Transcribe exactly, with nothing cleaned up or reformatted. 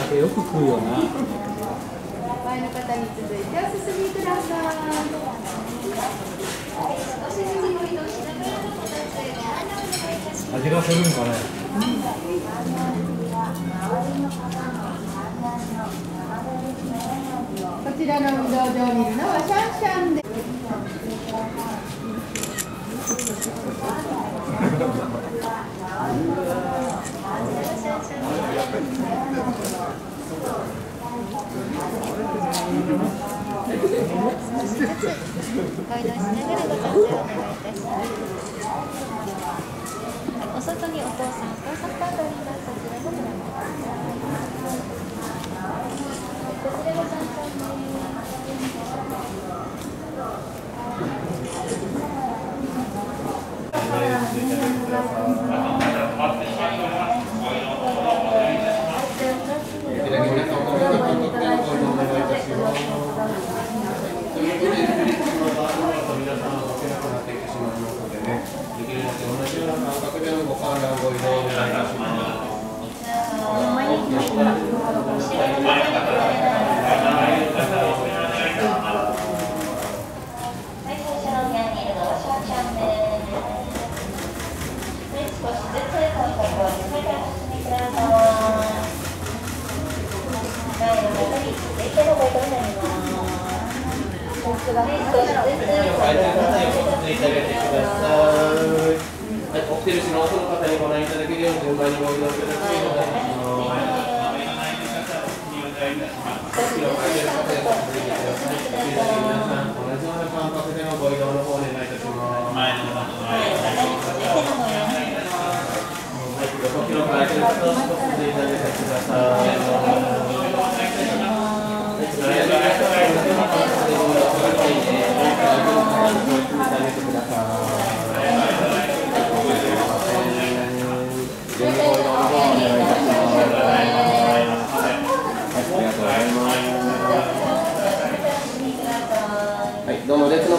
酒よく食うよな。 前の方に続いてお進みください。 味がするんかね。 こちらの運動場にいるのはシャンシャンです。 お外にお父さん、お父さんパートにいます。そちらご覧ください。こちらがシャンシャンです。 起きてるしの奥の方にご覧いただけるように順番にご移動ください。ご移動の方お願いいたします。横広く空いてる方、少し続いてあげてください。どうも列の